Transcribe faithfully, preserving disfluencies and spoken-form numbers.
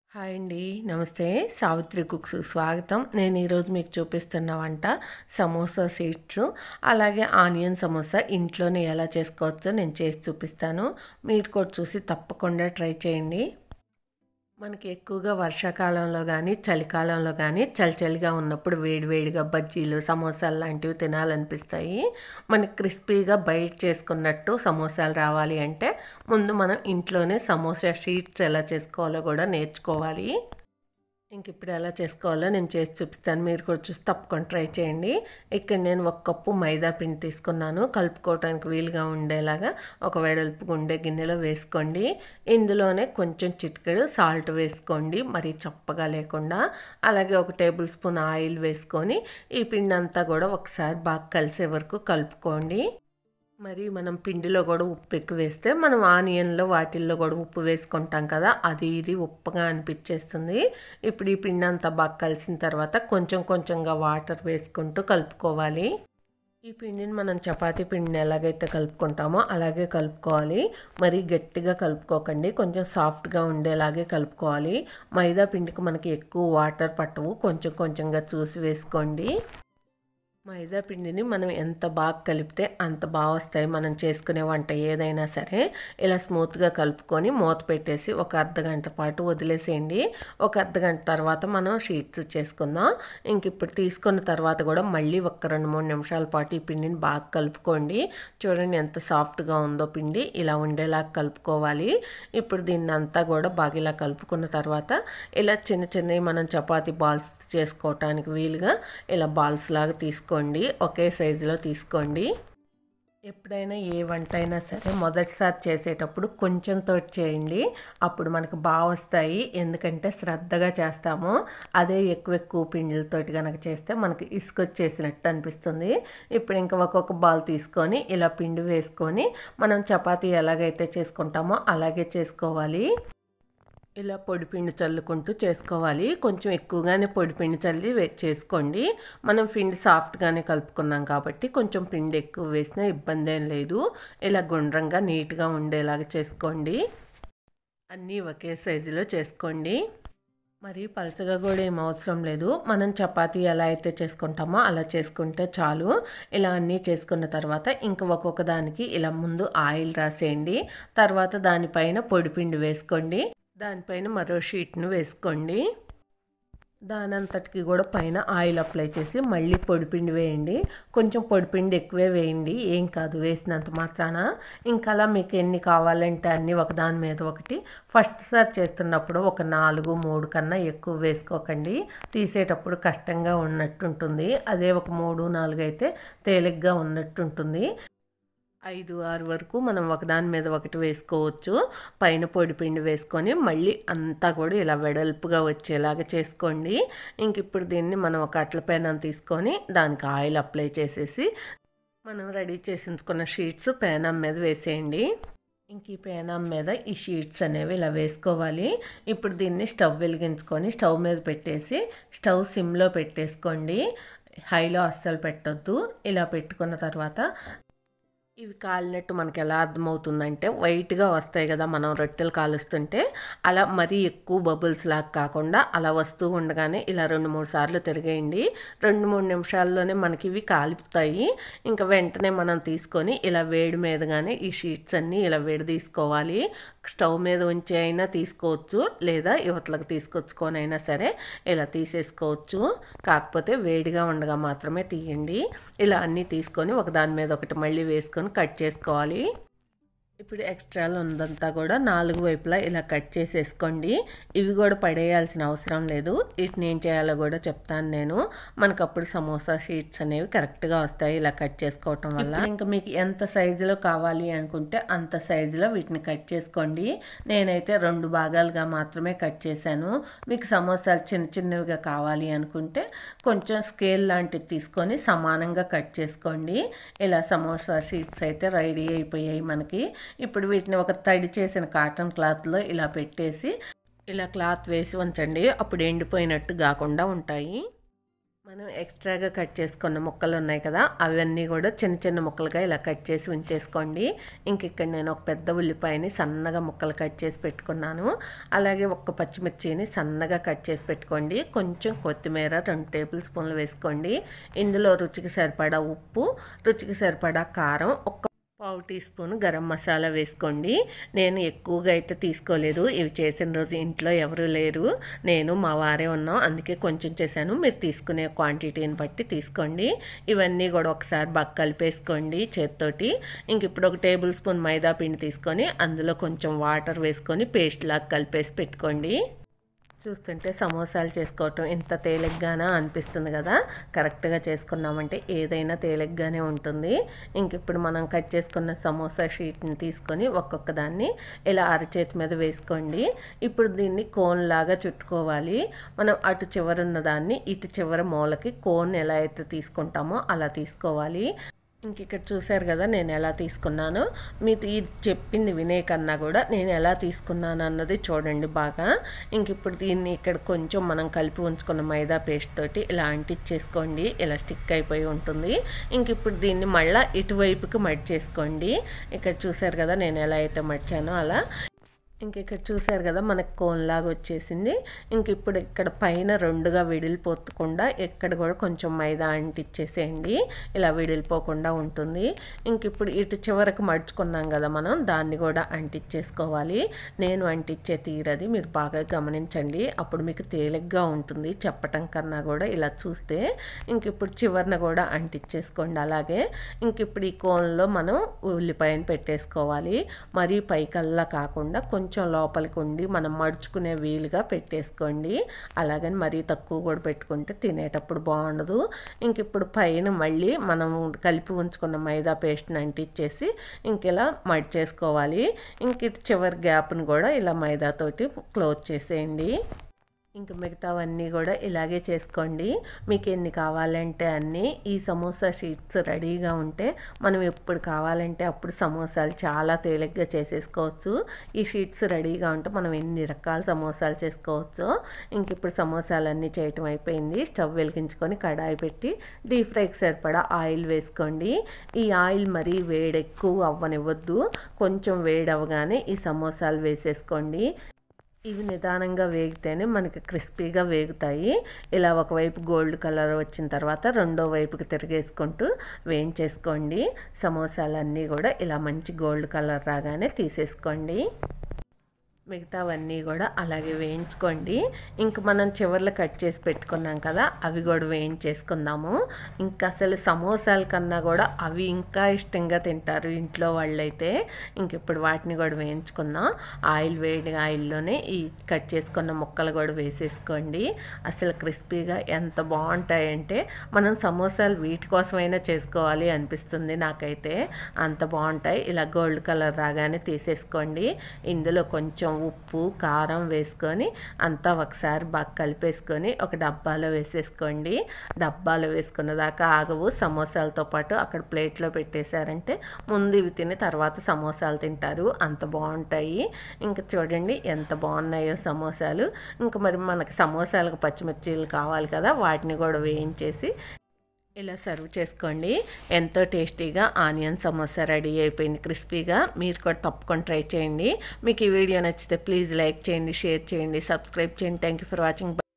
Hi అండి. నమస్తే. Savitri cooks స్వాగతం. నేను ఈరోజు మీకు చూపిస్తున్న వంట సమోసా సీడ్స్, అలాగే ఆనియన్ సమోసా ఇంట్లోనే ఎలా చేసుకోవచ్చో నేను చేసి చూపిస్తాను. మీరు కూడా చూసి తప్పకుండా ట్రై చేయండి. మనకి ఎక్కువగా వర్షాకాలంలో కానీ చలికాలంలో కానీ చలి చలిగా ఉన్నప్పుడు వేడివేడిగా బజ్జీలు సమోసాలు లాంటివి తినాలనిపిస్తాయి. మనకి క్రిస్పీగా బయట చేసుకున్నట్టు సమోసాలు రావాలి అంటే ముందు మనం ఇంట్లోనే సమోసా షీట్స్ ఎలా చేసుకోవాలో కూడా నేర్చుకోవాలి. ఇంక ఇప్పుడు ఎలా చేసుకోవాలో నేను చేసి చూపిస్తాను. మీరు కూడా చూసి తప్పకుండా ట్రై చేయండి. ఇక్కడ నేను ఒక కప్పు మైదా పిండి తీసుకున్నాను. కలుపుకోవడానికి వీలుగా ఉండేలాగా ఒక వెడల్పు ఉండే గిన్నెలో వేసుకోండి. ఇందులోనే కొంచెం చిటికెడు సాల్ట్ వేసుకోండి, మరీ చప్పగా లేకుండా. అలాగే ఒక టేబుల్ స్పూన్ ఆయిల్ వేసుకొని ఈ పిండి అంతా కూడా ఒకసారి బాగా కలిసే వరకు కలుపుకోండి. మరి మనం పిండిలో కూడా ఉప్పు ఎక్కువ వేస్తే మనం ఆనియన్లో వాటిల్లో కూడా ఉప్పు వేసుకుంటాం కదా, అది ఇది ఉప్పుగా అనిపించేస్తుంది. ఇప్పుడు ఈ పిండి అంతా బాగా కలిసిన తర్వాత కొంచెం కొంచెంగా వాటర్ వేసుకుంటూ కలుపుకోవాలి. ఈ పిండిని మనం చపాతీ పిండిని ఎలాగైతే కలుపుకుంటామో అలాగే కలుపుకోవాలి. మరి గట్టిగా కలుపుకోకండి, కొంచెం సాఫ్ట్గా ఉండేలాగే కలుపుకోవాలి. మైదా పిండికి మనకి ఎక్కువ వాటర్ పట్టవు, కొంచెం కొంచెంగా చూసి వేసుకోండి. మైదా పిండిని మనం ఎంత బాగా కలిపితే అంత బాగా వస్తాయి మనం చేసుకునే వంట ఏదైనా సరే. ఇలా స్మూత్గా కలుపుకొని మూత పెట్టేసి ఒక అర్ధ గంట పాటు వదిలేసేయండి. ఒక అర్ధ గంట తర్వాత మనం షీట్స్ చేసుకుందాం. ఇంక ఇప్పుడు తీసుకున్న తర్వాత కూడా మళ్ళీ ఒక రెండు మూడు నిమిషాల పాటు ఈ పిండిని బాగా కలుపుకోండి. చూడండి ఎంత సాఫ్ట్గా ఉందో పిండి, ఇలా ఉండేలా కలుపుకోవాలి. ఇప్పుడు దీన్ని అంతా కూడా బాగా ఇలా కలుపుకున్న తర్వాత ఇలా చిన్న చిన్నవి మనం చపాతీ బాల్స్ చేసుకోవటానికి వీలుగా ఇలా బాల్స్ లాగా తీసుకోండి, ఒకే సైజులో తీసుకోండి. ఎప్పుడైనా ఏ వంట అయినా సరే మొదటిసారి చేసేటప్పుడు కొంచెం తోటి చేయండి, అప్పుడు మనకు బాగా వస్తాయి. ఎందుకంటే శ్రద్ధగా చేస్తాము. అదే ఎక్కువ ఎక్కువ పిండిలతోటి కనుక చేస్తే మనకి ఇసుకొచ్చేసినట్టు అనిపిస్తుంది. ఇప్పుడు ఇంకా ఒక్కొక్క బాల్ తీసుకొని ఇలా పిండి వేసుకొని మనం చపాతీ ఎలాగైతే చేసుకుంటామో అలాగే చేసుకోవాలి. ఇలా పొడిపిండి చల్లుకుంటూ చేసుకోవాలి. కొంచెం ఎక్కువగానే పొడిపిండి చల్లి చేసుకోండి. మనం పిండి సాఫ్ట్గానే కలుపుకున్నాం కాబట్టి కొంచెం పిండి ఎక్కువ వేసినా ఇబ్బంది ఏం లేదు. ఇలా గుండ్రంగా నీట్గా ఉండేలాగా చేసుకోండి. అన్నీ ఒకే సైజులో చేసుకోండి. మరి పలచగా కూడా ఏం అవసరం లేదు. మనం చపాతీ ఎలా అయితే చేసుకుంటామో అలా చేసుకుంటే చాలు. ఇలా అన్నీ చేసుకున్న తర్వాత ఇంకా ఒక్కొక్క దానికి ఇలా ముందు ఆయిల్ రాసేయండి. తర్వాత దానిపైన పొడిపిండి వేసుకోండి. దానిపైన మరో షీట్ను వేసుకోండి. దానంతటికి కూడా పైన ఆయిల్ అప్లై చేసి మళ్ళీ పొడిపిండి వేయండి. కొంచెం పొడిపిండి ఎక్కువే వేయండి, ఏం కాదు వేసినంత మాత్రాన. ఇంకా అలా మీకు ఎన్ని కావాలంటే అన్నీ ఒకదాని మీద ఒకటి. ఫస్ట్ సారి చేస్తున్నప్పుడు ఒక నాలుగు మూడు కన్నా ఎక్కువ వేసుకోకండి, తీసేటప్పుడు కష్టంగా ఉన్నట్టుంటుంది. అదే ఒక మూడు నాలుగు అయితే తేలిగ్గా ఉన్నట్టుంటుంది. ఐదు ఆరు వరకు మనం ఒకదాని మీద ఒకటి వేసుకోవచ్చు. పైన పొడిపిండి వేసుకొని మళ్ళీ అంతా కూడా ఇలా వెడల్పుగా వచ్చేలాగా చేసుకోండి. ఇంక ఇప్పుడు దీన్ని మనం ఒక అట్ల పెనం తీసుకొని దానికి ఆయిల్ అప్లై చేసేసి మనం రెడీ చేసి ఉంచుకున్న షీట్స్ పెనం మీద వేసేయండి. ఇంక ఈ పెనం మీద ఈ షీట్స్ అనేవి ఇలా వేసుకోవాలి. ఇప్పుడు దీన్ని స్టవ్ వెలిగించుకొని స్టవ్ మీద పెట్టేసి స్టవ్ సిమ్లో పెట్టేసుకోండి, హైలో అస్సలు పెట్టొద్దు. ఇలా పెట్టుకున్న తర్వాత ఇవి కాలినట్టు మనకి ఎలా అర్థమవుతుందంటే వైట్గా వస్తాయి కదా మనం రొట్టెలు కాలుస్తుంటే, అలా మరీ ఎక్కువ బబుల్స్ లాగా కాకుండా అలా వస్తూ ఉండగానే ఇలా రెండు మూడు సార్లు తిరిగేయండి. రెండు మూడు నిమిషాల్లోనే మనకి ఇవి కాలుపుతాయి. ఇంకా వెంటనే మనం తీసుకొని ఇలా వేడి మీదగానే ఈ షీట్స్ అన్నీ ఇలా వేడి తీసుకోవాలి. స్టవ్ మీద ఉంచి అయినా తీసుకోవచ్చు, లేదా యువతలకు తీసుకొచ్చుకొని అయినా సరే ఇలా తీసేసుకోవచ్చు. కాకపోతే వేడిగా ఉండగా మాత్రమే తీయండి. ఇలా అన్నీ తీసుకొని ఒకదాని మీద ఒకటి మళ్ళీ వేసుకొని కట్ చేసుకోవాలి. ఇప్పుడు ఎక్స్ట్రాలో ఉందంతా కూడా నాలుగు వైపులా ఇలా కట్ చేసేసుకోండి. ఇవి కూడా పడేయాల్సిన అవసరం లేదు. వీటిని ఏం చేయాలో కూడా చెప్తాను నేను. మనకు అప్పుడు సమోసా షీట్స్ అనేవి కరెక్ట్గా వస్తాయి ఇలా కట్ చేసుకోవటం వల్ల. ఇంకా మీకు ఎంత సైజులో కావాలి అనుకుంటే అంత సైజులో వీటిని కట్ చేసుకోండి. నేనైతే రెండు భాగాలుగా మాత్రమే కట్ చేశాను. మీకు సమోసాలు చిన్న చిన్నవిగా కావాలి అనుకుంటే కొంచెం స్కేల్ లాంటిది తీసుకొని సమానంగా కట్ చేసుకోండి. ఇలా సమోసా షీట్స్ అయితే రెడీ అయిపోయాయి మనకి. ఇప్పుడు వీటిని ఒక తడి చేసిన కాటన్ క్లాత్లో ఇలా పెట్టేసి ఇలా క్లాత్ వేసి ఉంచండి, అప్పుడు ఎండిపోయినట్టు కాకుండా ఉంటాయి. మనం ఎక్స్ట్రాగా కట్ చేసుకున్న ముక్కలు ఉన్నాయి కదా, అవన్నీ కూడా చిన్న చిన్న ముక్కలుగా ఇలా కట్ చేసి ఉంచేసుకోండి. ఇంక ఇక్కడ నేను ఒక పెద్ద ఉల్లిపాయని సన్నగా ముక్కలు కట్ చేసి పెట్టుకున్నాను. అలాగే ఒక్క పచ్చిమిర్చిని సన్నగా కట్ చేసి పెట్టుకోండి. కొంచెం కొత్తిమీర రెండు టేబుల్ స్పూన్లు వేసుకోండి. ఇందులో రుచికి సరిపడా ఉప్పు, రుచికి సరిపడా కారం, ఒక్క పావు టీ స్పూన్ గరం మసాలా వేసుకోండి. నేను ఎక్కువగా అయితే తీసుకోలేదు, ఇవి చేసిన రోజు ఇంట్లో ఎవరు లేరు, నేను మా వారే ఉన్నాం, అందుకే కొంచెం చేశాను. మీరు తీసుకునే క్వాంటిటీని బట్టి తీసుకోండి. ఇవన్నీ కూడా ఒకసారి బాగా కలిపేసుకోండి చేత్తోటి. ఇంక ఇప్పుడు ఒక టేబుల్ స్పూన్ మైదా పిండి తీసుకొని అందులో కొంచెం వాటర్ వేసుకొని పేస్ట్ లాగా కలిపేసి పెట్టుకోండి. చూస్తుంటే సమోసాలు చేసుకోవటం ఎంత తేలిగ్గానా అనిపిస్తుంది కదా. కరెక్ట్గా చేసుకున్నామంటే ఏదైనా తేలిగ్గానే ఉంటుంది. ఇంక ఇప్పుడు మనం కట్ చేసుకున్న సమోసా షీట్ని తీసుకొని ఒక్కొక్క దాన్ని ఇలా అరచేతి మీద వేసుకోండి. ఇప్పుడు దీన్ని కోన్ లాగా చుట్టుకోవాలి. మనం అటు చివరున్న దాన్ని ఇటు చివరి మూలకి కోన్ ఎలా అయితే తీసుకుంటామో అలా తీసుకోవాలి. ఇంక ఇక్కడ చూశారు కదా నేను ఎలా తీసుకున్నానో. మీకు ఇది చెప్పింది వినే కన్నా కూడా నేను ఎలా తీసుకున్నాను అన్నది చూడండి బాగా. ఇంక ఇప్పుడు దీన్ని ఇక్కడ కొంచెం మనం కలిపి ఉంచుకున్న మైదా పేస్ట్ తోటి ఇలా అంటించేసుకోండి. ఇలా స్టిక్ అయిపోయి ఉంటుంది. ఇంక ఇప్పుడు దీన్ని మళ్ళీ ఇటువైపుకి మడిచేసుకోండి. ఇక్కడ చూశారు కదా నేను ఎలా అయితే మడిచానో అలా. ఇంక ఇక్కడ చూశారు కదా మనకు కోన్లాగా వచ్చేసింది. ఇంక ఇప్పుడు ఇక్కడ పైన రెండుగా విడిలిపోకుండా ఎక్కడ కూడా కొంచెం మైదా అంటించేసేయండి. ఇలా విడిలిపోకుండా ఉంటుంది. ఇంక ఇప్పుడు ఇటు చివరకు మడుచుకున్నాం కదా మనం, దాన్ని కూడా అంటించేసుకోవాలి. నేను అంటించే తీరది మీరు బాగా గమనించండి, అప్పుడు మీకు తేలిగ్గా ఉంటుంది చెప్పటం కన్నా కూడా. ఇలా చూస్తే ఇంక ఇప్పుడు చివరన కూడా అంటించేసుకోండి అలాగే. ఇంక ఇప్పుడు ఈ కోన్లో మనం ఉల్లిపాయను పెట్టేసుకోవాలి. మరీ పైకల్లా కాకుండా కొంచెం కొంచెం లోపలికి ఉండి మనం మడుచుకునే వీలుగా పెట్టేసుకోండి. అలాగని మరీ తక్కువ కూడా పెట్టుకుంటే తినేటప్పుడు బాగుండదు. ఇంక ఇప్పుడు పైన మళ్ళీ మనం కలిపి ఉంచుకున్న మైదా పేస్ట్ని అంటించేసి ఇంక ఇలా మడిచేసుకోవాలి. ఇంక చివరి గ్యాప్ను కూడా ఇలా మైదాతోటి క్లోజ్ చేసేయండి. ఇంక మిగతావన్నీ కూడా ఇలాగే చేసుకోండి. మీకు ఎన్ని కావాలంటే అన్నీ. ఈ సమోసా షీట్స్ రెడీగా ఉంటే మనం ఎప్పుడు కావాలంటే అప్పుడు సమోసాలు చాలా తేలిగ్గా చేసేసుకోవచ్చు. ఈ షీట్స్ రెడీగా ఉంటే మనం ఎన్ని రకాల సమోసాలు చేసుకోవచ్చు. ఇంక ఇప్పుడు సమోసాలన్నీ చేయటం అయిపోయింది. స్టవ్ వెలిగించుకొని కడాయి పెట్టి డీప్ ఫ్రైకి సరిపడా ఆయిల్ వేసుకోండి. ఈ ఆయిల్ మరీ వేడెక్కువ అవ్వనివ్వద్దు. కొంచెం వేడి అవ్వగానే ఈ సమోసాలు వేసేసుకోండి. ఇవి నిదానంగా వేగితేనే మనకి క్రిస్పీగా వేగుతాయి. ఇలా ఒకవైపు గోల్డ్ కలర్ వచ్చిన తర్వాత రెండో వైపుకి తిరిగేసుకుంటూ వేయించేసుకోండి. సమోసాలన్నీ కూడా ఇలా మంచి గోల్డ్ కలర్ రాగానే తీసేసుకోండి. మిగతావన్నీ కూడా అలాగే వేయించుకోండి. ఇంక మనం చివర్లో కట్ చేసి పెట్టుకున్నాం కదా, అవి కూడా వేయించేసుకుందాము. ఇంకా అసలు సమోసాల కన్నా కూడా అవి ఇంకా ఇష్టంగా తింటారు ఇంట్లో వాళ్ళైతే. ఇంక ఇప్పుడు వాటిని కూడా వేయించుకుందాం. ఆయిల్ వేడి ఆయిల్లోనే ఈ కట్ చేసుకున్న ముక్కలు కూడా వేసేసుకోండి. అసలు క్రిస్పీగా ఎంత బాగుంటాయంటే మనం సమోసాలు వీటి కోసమైనా చేసుకోవాలి అనిపిస్తుంది నాకైతే, అంత బాగుంటాయి. ఇలా గోల్డ్ కలర్ రాగానే తీసేసుకోండి. ఇందులో కొంచెం ఉప్పు కారం వేసుకొని అంతా ఒకసారి బాగా కలిపేసుకొని ఒక డబ్బాలో వేసేసుకోండి. డబ్బాలో వేసుకున్న దాకా ఆగవు. సమోసాలతో పాటు అక్కడ ప్లేట్లో పెట్టేశారంటే ముందు ఇవి తిని తర్వాత సమోసాలు తింటారు, అంత బాగుంటాయి. ఇంకా చూడండి ఎంత బాగున్నాయో సమోసాలు. ఇంకా మరి మనకి సమోసాలకు పచ్చిమిర్చీలు కావాలి కదా, వాటిని కూడా వేయించేసి ఇలా సర్వ్ చేసుకోండి. ఎంతో టేస్టీగా ఆనియన్ సమోసా రెడీ అయిపోయింది క్రిస్పీగా. మీరు కూడా తప్పకుండా ట్రై చేయండి. మీకు ఈ వీడియో నచ్చితే ప్లీజ్ లైక్ చేయండి, షేర్ చేయండి, సబ్స్క్రైబ్ చేయండి. Thank you for watching.